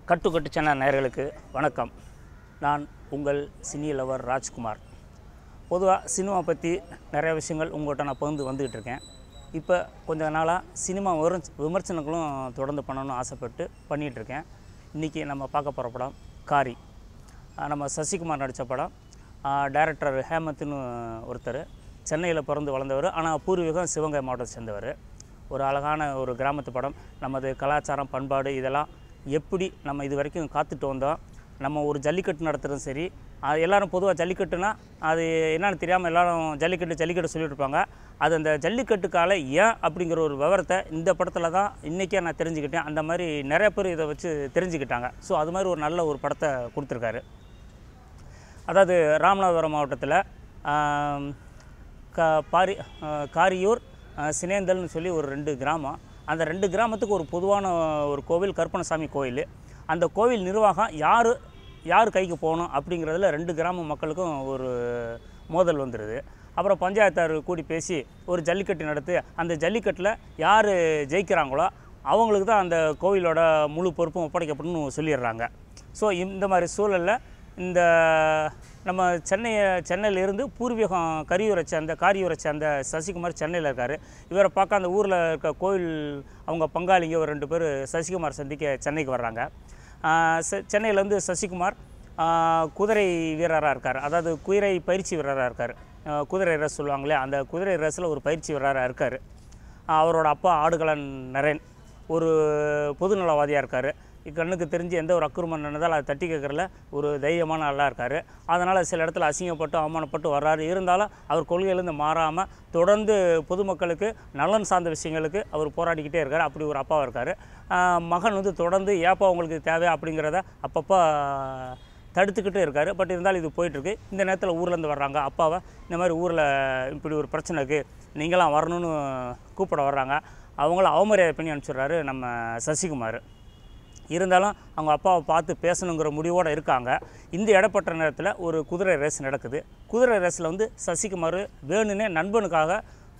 கட்டு channel நேயர்களுக்கு வணக்கம். நான் உங்கள் CineLover ராஜ்குமார். பொதுவாக சினிமா பற்றி நிறைய விஷயங்கள் உங்கள்கிட்ட நான் பகிர்ந்து வந்துக்கிட்டு இருக்கேன். இப்போ கொஞ்ச நாளாக சினிமா விமர்சனங்களும் தொடர்ந்து பண்ணணும்னு ஆசைப்பட்டு பண்ணிகிட்ருக்கேன். இன்றைக்கி நம்ம பார்க்க போகிற படம் காரி. நம்ம சசிகுமார் நடித்த படம். டைரக்டர் ஹேமந்த்னு ஒருத்தர், சென்னையில் பிறந்து வளர்ந்தவர், ஆனால் பூர்வீகம் சிவகங்கை மாவட்டத்தை சேர்ந்தவர். ஒரு அழகான ஒரு கிராமத்து படம். நமது கலாச்சாரம், பண்பாடு இதெல்லாம் எப்படி நம்ம இது வரைக்கும் காத்துட்டு வந்தோம். நம்ம ஒரு ஜல்லிக்கட்டு நடத்துகிறதும் சரி, அது எல்லோரும் பொதுவாக ஜல்லிக்கட்டுனா அது என்னென்னு தெரியாமல் எல்லோரும் ஜல்லிக்கட்டு சொல்லிட்டு இருப்பாங்க. அது அந்த ஜல்லிக்கட்டுக்கால ஏன் அப்படிங்கிற ஒரு விவரத்தை இந்த படத்தில் தான் இன்றைக்கே நான் தெரிஞ்சுக்கிட்டேன். அந்த மாதிரி நிறைய பேர் இதை வச்சு தெரிஞ்சுக்கிட்டாங்க. ஸோ அது மாதிரி ஒரு நல்ல ஒரு படத்தை கொடுத்துருக்காரு. அதாவது ராமநாதபுரம் மாவட்டத்தில் காரியூர் சினேந்தல்னு சொல்லி ஒரு 2 கிராமம். அந்த 2 கிராமத்துக்கு ஒரு பொதுவான ஒரு கோவில், கருப்பணசாமி கோவில். அந்த கோவில் நிர்வாகம் யார் கைக்கு போகணும் அப்படிங்கிறதுல 2 கிராம மக்களுக்கும் ஒரு மோதல் வந்துடுது. அப்புறம் பஞ்சாயத்தார் கூடி பேசி ஒரு ஜல்லிக்கட்டு நடத்து, அந்த ஜல்லிக்கட்டில் யார் ஜெயிக்கிறாங்களோ அவங்களுக்கு தான் அந்த கோவிலோட முழு பொறுப்பும் ஒப்படைக்கப்படணும்னு சொல்லிடுறாங்க. ஸோ இந்த மாதிரி சூழலில் இந்த நம்ம சென்னையிலேருந்து பூர்வீகம் காரியூரை சேர்ந்த சசிகுமார் சென்னையில் இருக்கார். இவரை பார்க்க அந்த ஊரில் இருக்க கோவில் அவங்க பங்காளிங்க ஒரு 2 பேர் சசிகுமார் சந்திக்க சென்னைக்கு வர்றாங்க. சென்னையிலேருந்து சசிகுமார் குதிரை வீரராக இருக்கார். அதாவது குதிரை பயிற்சி வீரராக இருக்கார். குதிரை ரேஸ் சொல்லுவாங்களே, அந்த குதிரை ரேஸில் ஒரு பயிற்சி வீரராக இருக்கார். அவரோட அப்பா ஆடுகளன் நரேன் ஒரு பொதுநலவாதியாக இருக்கார். கண்ணுக்கு தெரிஞ்சு எந்த ஒரு அக்குறுமம் நடந்தால் அதை தட்டி கேட்குறதுல ஒரு தைரியமான ஆளாக இருக்கார். அதனால் சில இடத்துல அசிங்கப்பட்டு அவமானப்பட்டு வர்றாரு. இருந்தாலும் அவர் கொள்கையிலேருந்து மாறாமல் தொடர்ந்து பொதுமக்களுக்கு நலன் சார்ந்த விஷயங்களுக்கு அவர் போராடிக்கிட்டே இருக்கார். அப்படி ஒரு அப்பாவாக இருக்கார். மகன் தொடர்ந்து ஏப்பா உங்களுக்கு தேவை அப்படிங்கிறத அப்பப்போ தடுத்துக்கிட்டே இருக்கார். பட் இருந்தாலும் இது போயிட்டுருக்கு. இந்த நேரத்தில் ஊர்லேருந்து வர்றாங்க. அப்பாவை இந்த மாதிரி ஊரில் இப்படி ஒரு பிரச்சனை இருக்குது, நீங்களாம் வரணும்னு கூப்பிட வர்றாங்க. அவங்கள அவமரியாதை பண்ணி அனுப்பிச்சிடுறாரு நம்ம சசிகுமார். இருந்தாலும் அவங்க அப்பாவை பார்த்து பேசணுங்கிற முடிவோடு இருக்காங்க. இந்த இடப்பட்ட நேரத்தில் ஒரு குதிரை ரேஸ் நடக்குது. குதிரை ரேஸில் சசிகுமார் வேணுன்னே நண்பனுக்காக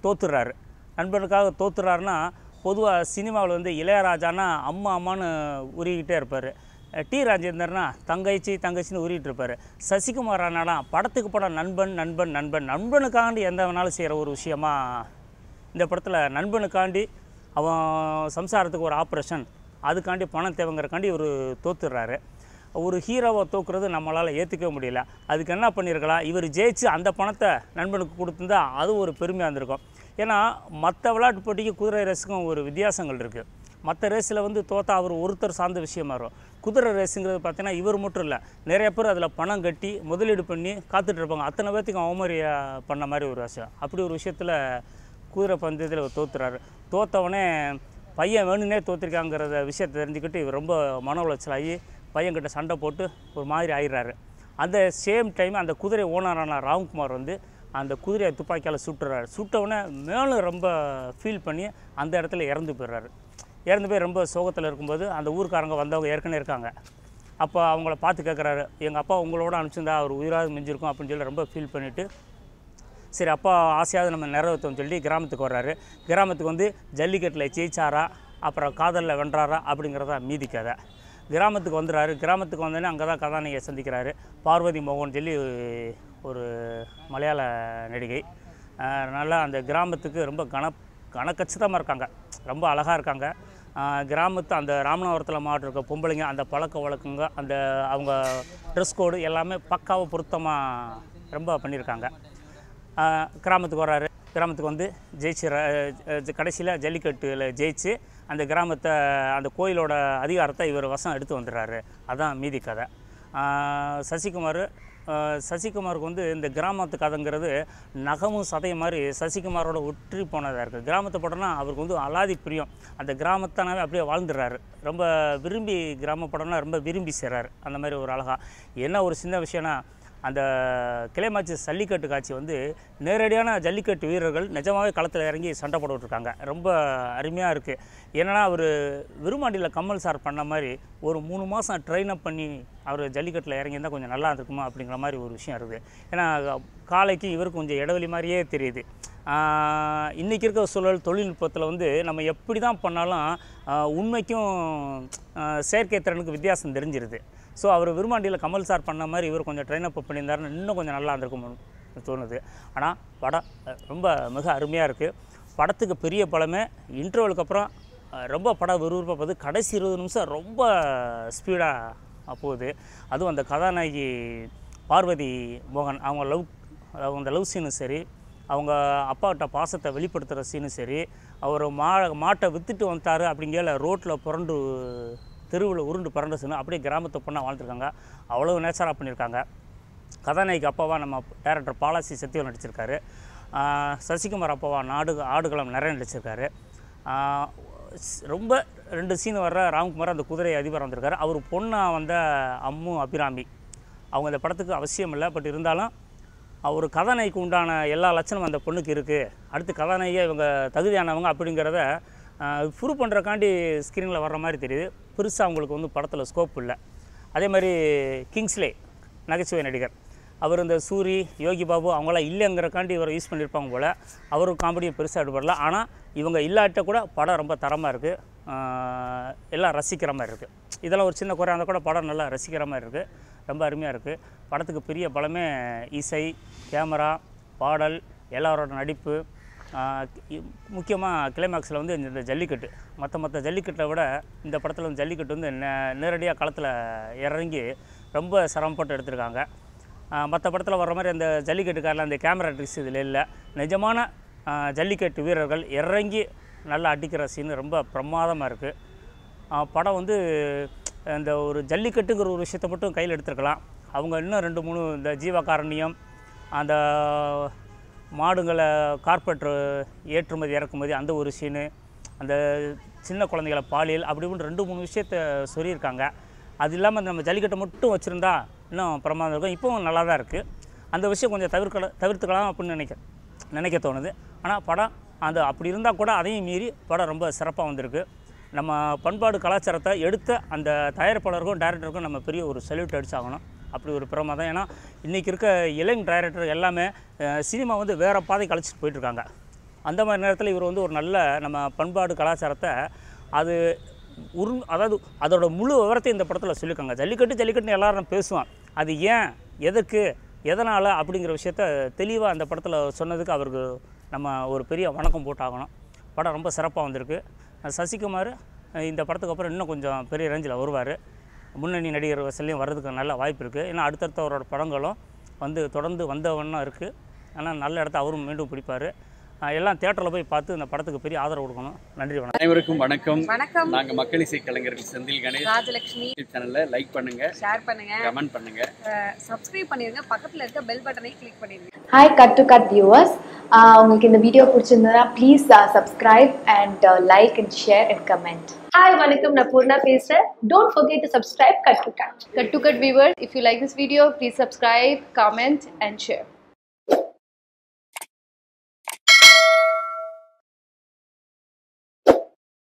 தோத்துறாருன்னா பொதுவாக சினிமாவில் இளையராஜானா அம்மான்னு உருகிட்டே இருப்பார். டி ராஜேந்தர்னா தங்கச்சின்னு உருகிட்டு இருப்பார். சசிகுமார் ஆனாலும் படத்துக்கு படம் நண்பனுக்காண்டி எந்த வேணாலும் செய்கிற ஒரு விஷயமா இந்த படத்தில் நண்பனுக்காண்டி அவன் சம்சாரத்துக்கு ஒரு ஆப்ரேஷன், அதுக்காண்டி பணம் தேவைங்கிறக்காண்டி ஒரு தோத்துடுறாரு. ஒரு ஹீரோவை தோக்குறது நம்மளால் ஏற்றுக்க முடியல. அதுக்கு என்ன பண்ணியிருக்கலாம், இவர் ஜெயிச்சு அந்த பணத்தை நண்பனுக்கு கொடுத்துருந்தா அது ஒரு பெருமையாக இருந்திருக்கும். ஏன்னா மற்ற விளையாட்டு போட்டிக்கு குதிரை ரேஸுக்கும் ஒரு வித்தியாசங்கள் இருக்குது. மற்ற ரேஸில் தோத்தா அவர் ஒருத்தர் சார்ந்த விஷயமா இருக்கும். குதிரை ரேஸுங்கிறது பார்த்தீங்கன்னா இவர் மட்டும் இல்லை, நிறைய பேர் அதில் பணம் கட்டி முதலீடு பண்ணி காத்துட்ருப்பாங்க. அத்தனை பேர்த்துக்கும் அவமரியா பண்ண மாதிரி ஒரு விஷயம். அப்படி ஒரு விஷயத்தில் குதிரை பந்தயத்தில் தோத்துறாரு. தோத்தவனே பையன் வேணுன்னே தோற்றிருக்காங்கிறத விஷயத்தை தெரிஞ்சுக்கிட்டு இவர் ரொம்ப மன உளைச்சலாகி பையன்கிட்ட சண்டை போட்டு ஒரு மாதிரி ஆயிடுறாரு. அந்த சேம் டைம் அந்த குதிரை ஓனரான ராம்குமார் அந்த குதிரையை துப்பாக்கியால் சுட்டுறாரு. சுட்டவுடனே மேலும் ரொம்ப ஃபீல் பண்ணி அந்த இடத்துல இறந்து போய் ரொம்ப சோகத்தில் இருக்கும்போது அந்த ஊருக்காரங்க வந்தவங்க ஏற்கனவே இருக்காங்க. அப்போ அவங்கள பார்த்து கேட்குறாரு, எங்கள் அப்பா உங்களோட அனுப்பிச்சிருந்தா அவர் உயிராக மிஞ்சிருக்கும் அப்படின்னு சொல்லி ரொம்ப ஃபீல் பண்ணிவிட்டு, சரி அப்பா ஆசையாவது நம்ம நிறைவேற்றோம்னு சொல்லி கிராமத்துக்கு வர்றாரு. கிராமத்துக்கு ஜல்லிக்கட்டில் ஜெயிச்சாரா, அப்புறம் காதலில் வென்றாரா அப்படிங்கிறதா மீதி கதை. கிராமத்துக்கு வந்துடுறாரு. கிராமத்துக்கு வந்தோடனே அங்கே தான் கதாநாயகியை சந்திக்கிறாரு. பார்வதி மோகன் சொல்லி ஒரு மலையாள நடிகை. நல்லா அந்த கிராமத்துக்கு ரொம்ப கனக்கச்சிதமாக இருக்காங்க, ரொம்ப அழகாக இருக்காங்க. கிராமத்து அந்த ராமநாதபுரத்தில் மாவட்டம் இருக்க பொம்பளைங்க அந்த பழக்க வழக்கங்க, அந்த அவங்க ட்ரெஸ் கோடு எல்லாமே பக்காவாக பொருத்தமாக ரொம்ப பண்ணியிருக்காங்க. கிராமத்துக்கு வர்றாரு. கிராமத்துக்கு கடைசியில் ஜல்லிக்கட்டில் ஜெயிச்சு அந்த கிராமத்தை, அந்த கோயிலோட அதிகாரத்தை இவர் வசம் எடுத்து வந்துடுறாரு. அதுதான் மீதி கதை. சசிகுமாருக்கு இந்த கிராமத்து கதைங்கிறது நகமும் சதையும் மாதிரி சசிகுமாரோட ஒற்றி போனதாக இருக்குது. கிராமத்தை படம்னா அவருக்கு அலாதி பிரியம். அந்த கிராமத்தானாவே அப்படியே வாழ்ந்துடுறாரு. ரொம்ப விரும்பி கிராம படம்னா ரொம்ப விரும்பி செய்கிறாரு. அந்த மாதிரி ஒரு அழகாக என்ன ஒரு சின்ன விஷயம்னா, அந்த கிளைமாச்சி ஜல்லிக்கட்டு காட்சி நேரடியான ஜல்லிக்கட்டு வீரர்கள் நிஜமாகவே களத்தில் இறங்கி சண்டை போட்டுட்ருக்காங்க. ரொம்ப அருமையாக இருக்குது. ஏன்னா அவர் விருமாண்டியில் கமல் சார் பண்ண மாதிரி ஒரு 3 மாதம் ட்ரெயின் அப் பண்ணி அவர் ஜல்லிக்கட்டில் இறங்கியிருந்தால் கொஞ்சம் நல்லா இருக்குமா அப்படிங்கிற மாதிரி ஒரு விஷயம் இருக்குது. ஏன்னா காலைக்கு இவருக்கு கொஞ்சம் இடைவெளி மாதிரியே தெரியுது. இன்றைக்கி இருக்கிற சூழல் தொழில்நுட்பத்தில் வந்து நம்ம எப்படி தான் பண்ணாலும் உண்மைக்கும் செயற்கை திறனுக்கு வித்தியாசம் தெரிஞ்சிருது. ஸோ அவர் விரும்மாண்டியில் கமல் சார் பண்ண மாதிரி இவர் கொஞ்சம் ட்ரெயின் அப் பண்ணியிருந்தாருன்னு இன்னும் கொஞ்சம் நல்லா இருந்திருக்கும்னு தோணுது. ஆனால் படம் ரொம்ப மிக அருமையாக இருக்குது. படத்துக்கு பெரிய பலமே இன்டர்வலுக்கு அப்புறம் ரொம்ப படம் விறுவிறுப்பாக போகுது. கடைசி 20 நிமிஷம் ரொம்ப ஸ்பீடாக போகுது. அதுவும் அந்த கதாநாயகி பார்வதி மோகன் அவங்க லவ் சீனும் சரி, அவங்க அப்பாக்கிட்ட பாசத்தை வெளிப்படுத்துகிற சீனும் சரி, அவர் மாட்டை விற்றுட்டு வந்துட்டார் அப்படிங்கிற ரோட்டில் தெருவில் உருண்டு புரண்ட சீனு அப்படியே கிராமத்தை பொண்ணாக வாழ்ந்துருக்காங்க. அவ்வளோ நேச்சராக பண்ணியிருக்காங்க. கதாநாயகி அப்பாவா நம்ம டைரக்டர் பாலாசி சத்தியம் நடிச்சிருக்காரு. சசிகுமார் அப்பாவா ஆடுகளம் நிறைய நடிச்சிருக்காரு. ரொம்ப 2 சீன் வர்ற ராம்குமார் அந்த குதிரை அதிபர் வந்திருக்காரு. அவர் பொண்ணாக வந்த அம்மு அபிராமி அவங்க இந்த படத்துக்கு அவசியம் இல்லை. பட் இருந்தாலும் அவர் கதாநாயகிக்கு உண்டான எல்லா லட்சணமும் அந்த பொண்ணுக்கு இருக்குது. அடுத்து கதாநாயகியாக இவங்க தகுதியானவங்க அப்படிங்கிறத ப்ரூவ் பண்ணுறக்காண்டி ஸ்க்ரீனில் வர்ற மாதிரி தெரியுது. பெருசாக அவங்களுக்கு வந்து படத்தில் ஸ்கோப் இல்லை. அதே மாதிரி கிங்ஸ்லே நகைச்சுவை நடிகர் அவர் இந்த சூரி யோகி பாபு அவங்களாம் இல்லைங்கிறக்காண்டி இவரை யூஸ் பண்ணியிருப்பாங்க போல். அவரும் காமெடியும் பெருசாக எடுபடல. ஆனால் இவங்க இல்லாட்ட கூட படம் ரொம்ப தரமாக இருக்குது. எல்லாம் ரசிக்கிற மாதிரி இருக்குது. இதெல்லாம் ஒரு சின்ன குறை இருந்தால் கூட படம் நல்லா ரசிக்கிற மாதிரி இருக்குது. ரொம்ப அருமையாக இருக்குது. படத்துக்கு பெரிய பலமே இசை, கேமரா, பாடல், எல்லாரோட நடிப்பு. முக்கியமாக கிளைமேக்ஸில் வந்து இந்த ஜல்லிக்கட்டு மற்ற ஜல்லிக்கட்டை விட இந்த படத்தில் வந்து ஜல்லிக்கட்டு வந்து நேரடியாக களத்தில் இறங்கி ரொம்ப சிரமப்பட்டு எடுத்திருக்காங்க. மற்ற படத்தில் வர்ற மாதிரி அந்த ஜல்லிக்கட்டுக்காரில் அந்த கேமரா ட்ரிக்ஸ் இதில் இல்லை. நிஜமான ஜல்லிக்கட்டு வீரர்கள் இறங்கி நல்லா அடிக்கிற சீனு ரொம்ப பிரமாதமாக இருக்குது. படம் வந்து இந்த ஒரு ஜல்லிக்கட்டுங்கிற ஒரு விஷயத்தை மட்டும் கையில் எடுத்துருக்கலாம். அவங்க இன்னும் 2-3 இந்த ஜீவகாரண்யம், அந்த மாடுங்களை கார்பெட் ஏற்றுமதி இறக்குமதி அந்த ஒரு சீனு, அந்த சின்ன குழந்தைகளை பாலியல் அப்படி இப்படின்னு 2-3 விஷயத்தை சொல்லியிருக்காங்க. அது இல்லாமல் நம்ம ஜல்லிக்கட்டை மட்டும் வச்சுருந்தா இன்னும் பிரமாதம் இருக்கும். இப்போவும் நல்லா தான் இருக்குது. அந்த விஷயம் கொஞ்சம் தவிர்த்துக்கலாம் அப்படின்னு நினைக்க தோணுது. ஆனால் படம் அப்படி இருந்தால் கூட அதையும் மீறி படம் ரொம்ப சிறப்பாக வந்திருக்கு. நம்ம பண்பாடு கலாச்சாரத்தை எடுத்த அந்த தயாரிப்பாளருக்கும் டைரக்டருக்கும் நம்ம பெரிய ஒரு சல்யூட் அடிச்சாகணும். அப்படி ஒரு பிரமாதம். ஏன்னா இன்றைக்கி இருக்க இளைஞ டைரக்டர் எல்லாமே சினிமா வந்து வேறு பாதைக்கு அழைச்சிட்டு போயிட்டுருக்காங்க. அந்த மாதிரி நேரத்தில் இவர் வந்து ஒரு நல்ல நம்ம பண்பாடு கலாச்சாரத்தை அதாவது அதோட முழு விவரத்தையும் இந்த படத்தில் சொல்லியிருக்காங்க. ஜல்லிக்கட்டுன்னு எல்லாரும் பேசுவான். அது ஏன், எதுக்கு, எதனால் அப்படிங்கிற விஷயத்த தெளிவாக அந்த படத்தில் சொன்னதுக்கு அவருக்கு நம்ம ஒரு பெரிய வணக்கம் போட்டாகணும். படம் ரொம்ப சிறப்பாக வந்திருக்கு. சசிகுமார் இந்த படத்துக்கு அப்புறம் இன்னும் கொஞ்சம் பெரிய ரேஞ்சில் வருவார். முன்னணி நடிகர் வசல்லையும் வர்றதுக்கு நல்ல வாய்ப்பு இருக்குது. ஏன்னா அடுத்தடுத்த அவரோட படங்களும் வந்து தொடர்ந்து வந்தவண்ணம் இருக்குது. ஆனால் நல்ல இடத்த அவரும் மீண்டும் பிடிப்பார். எல்லாம் தியேட்டரில் போய் பார்த்து இந்த படத்துக்கு பெரிய ஆதரவு கொடுக்கணும். நன்றி. வணக்கம். அனைவருக்கும் வணக்கம். நாங்கள் மக்கள் இசை கலைஞர்கள் செந்தில் கணேஷ், ராஜலட்சுமி. சேனலை லைக் பண்ணுங்க, ஷேர் பண்ணுங்க, கமெண்ட் பண்ணுங்க, சப்ஸ்கிரைப் பண்ணிருங்க. பக்கத்துல இருக்க பெல் பட்டனை கிளிக் பண்ணிருங்க. Hi cut to cut viewers, உங்களுக்கு இந்த வீடியோ பிடிச்சிருந்தா please subscribe and like and share and comment. Hi வணக்கம், நான் பூர்ணா பேசுறேன். Don't forget to subscribe Cut to Cut. Cut to Cut viewers, if you like this video, please subscribe, comment and share.